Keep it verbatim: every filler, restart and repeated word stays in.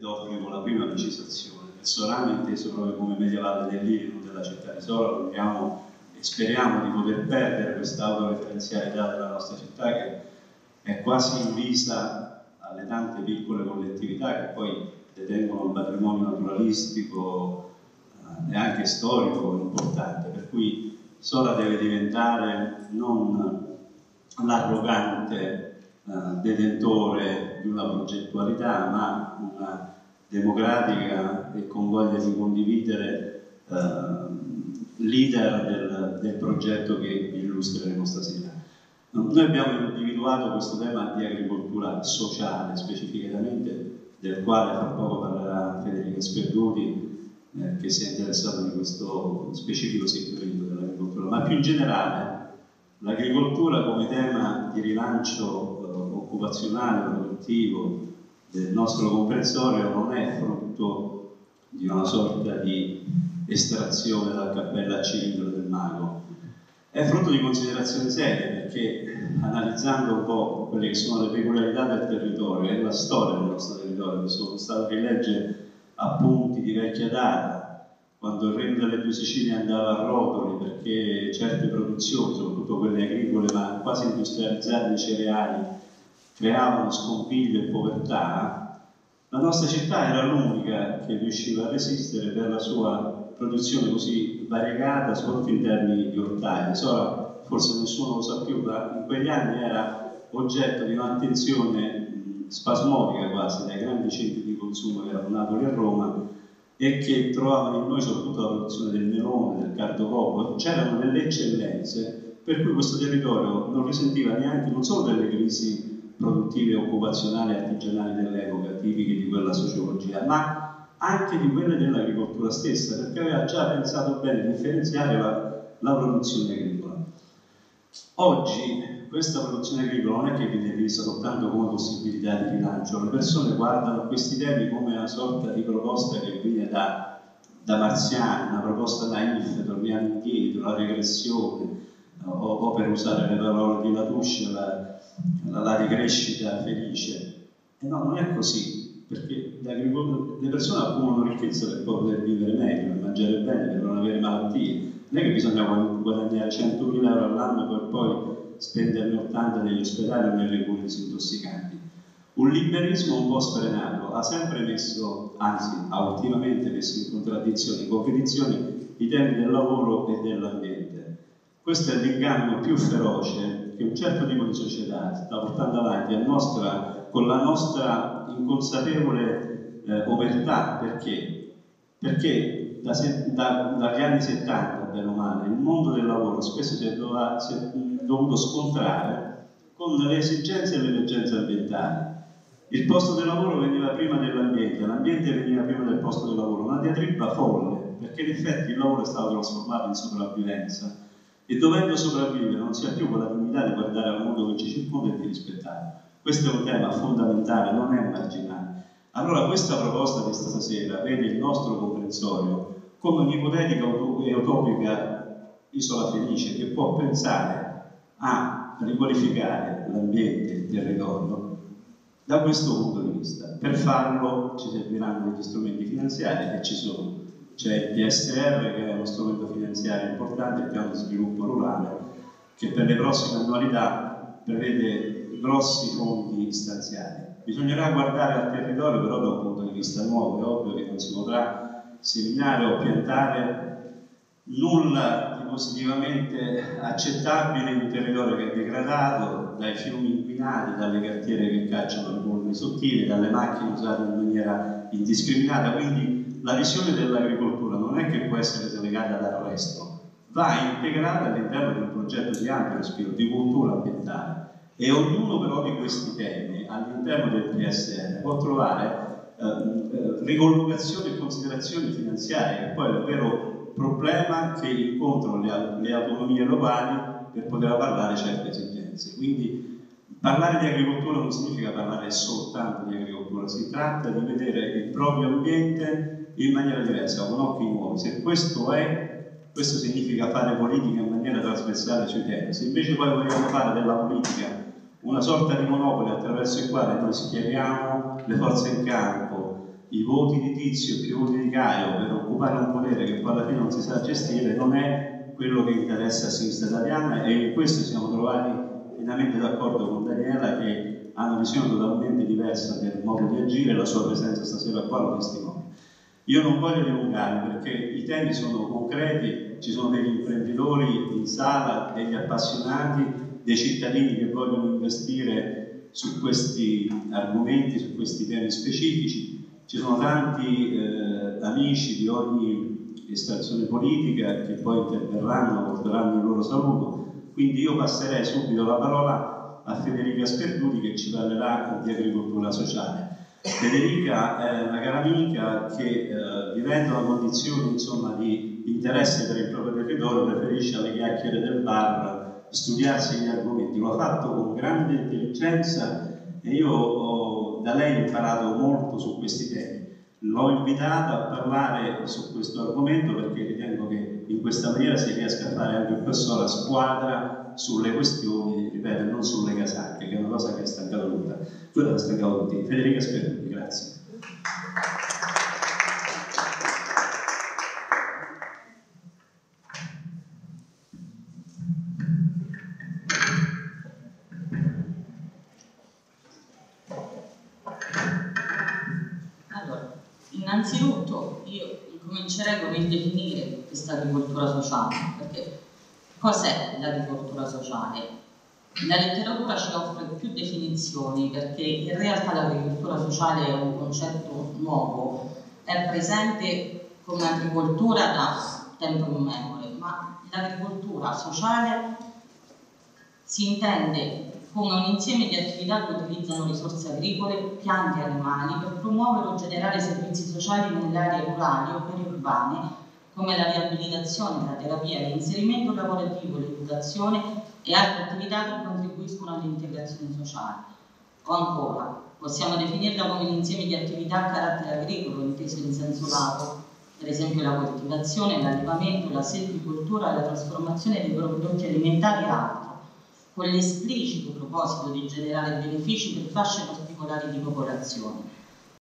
d'obbligo la prima precisazione. Il Sorano è inteso proprio come medievale dell'Iliri, non della città di Sora. Vogliamo e speriamo di poter perdere questa autoreferenzialità della nostra città, che è quasi invisa alle tante piccole collettività che poi detengono un patrimonio naturalistico eh, e anche storico importante, per cui Sora deve diventare non l'arrogante eh, detentore di una progettualità, ma una democratica e con voglia di condividere eh, leader del, del progetto che illustreremo stasera. Noi abbiamo individuato questo tema di agricoltura sociale specificatamente, del quale fra poco parlerà Federica Sperduti, eh, che si è interessato di questo specifico segmento dell'agricoltura, ma più in generale l'agricoltura come tema di rilancio eh, occupazionale, produttivo del nostro comprensorio non è frutto di una sorta di estrazione dal cappello a cilindro del mago, è frutto di considerazioni serie, perché analizzando un po' quelle che sono le peculiarità del territorio e la storia del nostro territorio, che sono stato a rileggere appunti di vecchia data, quando il Regno delle Due Sicilie andava a rotoli perché certe produzioni, soprattutto quelle agricole ma quasi industrializzate di cereali, creavano scompiglio e povertà, la nostra città era l'unica che riusciva a resistere per la sua produzione così variegata, soprattutto in termini di ortaggi. Ora forse nessuno lo sa più, ma in quegli anni era oggetto di un'attenzione spasmodica quasi dai grandi centri di consumo che erano Napoli e Roma, e che trovavano in noi soprattutto la produzione del melone, del cardocopo. C'erano delle eccellenze per cui questo territorio non risentiva neanche non solo delle crisi produttive, occupazionali e artigianali dell'epoca, tipiche di quella sociologia, ma anche di quelle dell'agricoltura stessa, perché aveva già pensato bene di differenziare la, la produzione agricola. Oggi questa produzione agricola non è che viene vista soltanto come possibilità di rilancio, le persone guardano questi temi come una sorta di proposta che viene da, da marziani, una proposta naif, torniamo indietro, la regressione, o, o per usare le parole di Latouche, la, la, la ricrescita felice. E no, non è così. Perché le persone accumulano ricchezza per poter vivere meglio, per mangiare bene, per non avere malattie. Non è che bisogna guadagnare centomila euro all'anno per poi spenderne ottanta negli ospedali o nelle cure disintossicanti. Un liberismo un po' sfrenato ha sempre messo, anzi ha ultimamente messo in contraddizione, in competizione i temi del lavoro e dell'ambiente. Questo è l'inganno più feroce che un certo tipo di società sta portando avanti a nostra, con la nostra inconsapevole eh, omertà. Perché? Perché da se, da, dagli anni settanta, bene o male, il mondo del lavoro spesso si è, dova, si è dovuto scontrare con le esigenze e le emergenze ambientali. Il posto del lavoro veniva prima dell'ambiente, l'ambiente veniva prima del posto del lavoro, una diatriba folle, perché in effetti il lavoro è stato trasformato in sopravvivenza e dovendo sopravvivere non si ha più quella dignità di guardare al mondo che ci circonda e di rispettare. Questo è un tema fondamentale, non è marginale. Allora questa proposta di stasera vede il nostro comprensorio come un'ipotetica e utopica isola felice che può pensare a riqualificare l'ambiente, il territorio, da questo punto di vista. Per farlo ci serviranno degli strumenti finanziari che ci sono. C'è il P S R, che è uno strumento finanziario importante, il piano di sviluppo rurale, che per le prossime annualità prevede grossi fondi stanziali. Bisognerà guardare al territorio però da un punto di vista nuovo. È ovvio che non si potrà seminare o piantare nulla di positivamente accettabile in un territorio che è degradato dai fiumi inquinati, dalle cartiere che cacciano le polveri sottili, dalle macchine usate in maniera indiscriminata. Quindi la visione dell'agricoltura non è che può essere delegata dal resto, va integrata all'interno di un progetto di ampio respiro, di cultura ambientale. E ognuno però di questi temi all'interno del P S R può trovare eh, eh, ricollocazioni e considerazioni finanziarie, che poi è il vero problema che incontrano le, le autonomie locali per poter parlare certe esigenze. Quindi parlare di agricoltura non significa parlare soltanto di agricoltura, si tratta di vedere il proprio ambiente in maniera diversa, con occhi nuovi. Se questo è, questo significa fare politica in maniera trasversale sui temi. Se invece poi vogliamo fare della politica una sorta di monopoli attraverso il quale noi schieriamo le forze in campo i voti di Tizio più voti di Caio per occupare un potere che poi alla fine non si sa gestire non è quello che interessa a sinistra italiana, e in questo siamo trovati pienamente d'accordo con Daniela, che ha una visione totalmente diversa del modo di agire, e la sua presenza stasera qua lo testimonia. Io non voglio dilungare perché i temi sono concreti, ci sono degli imprenditori in sala, degli appassionati, dei cittadini che vogliono investire su questi argomenti, su questi temi specifici, ci sono tanti eh, amici di ogni estrazione politica che poi interverranno, porteranno il loro saluto, quindi io passerei subito la parola a Federica Sperduti che ci parlerà di agricoltura sociale. Federica è una cara amica che, eh, vivendo una condizione insomma, di interesse per il proprio territorio, preferisce alle chiacchiere del bar studiarsi gli argomenti. Lo ha fatto con grande intelligenza e io ho da lei imparato molto su questi temi. L'ho invitata a parlare su questo argomento perché ritengo che in questa maniera si riesca a fare anche questo la squadra sulle questioni, ripeto, non sulle casacche, che è una cosa che è stancato tutta. Quella che è stancato tutti. Federica Sperduti, grazie. Allora, innanzitutto io comincerei con il definire questa agricoltura sociale, perché cos'è l'agricoltura sociale? La letteratura ci offre più definizioni perché in realtà l'agricoltura sociale è un concetto nuovo, è presente come agricoltura da tempo immemore, ma l'agricoltura sociale si intende come un insieme di attività che utilizzano risorse agricole, piante e animali per promuovere o generare servizi sociali nelle aree rurali o periurbane come la riabilitazione, la terapia, l'inserimento lavorativo, l'educazione e altre attività che contribuiscono all'integrazione sociale. O ancora, possiamo definirla come l'insieme di attività a carattere agricolo, inteso in senso lato, per esempio la coltivazione, l'allevamento, la silvicoltura e la trasformazione dei prodotti alimentari e altro, con l'esplicito proposito di generare benefici per fasce particolari di popolazione.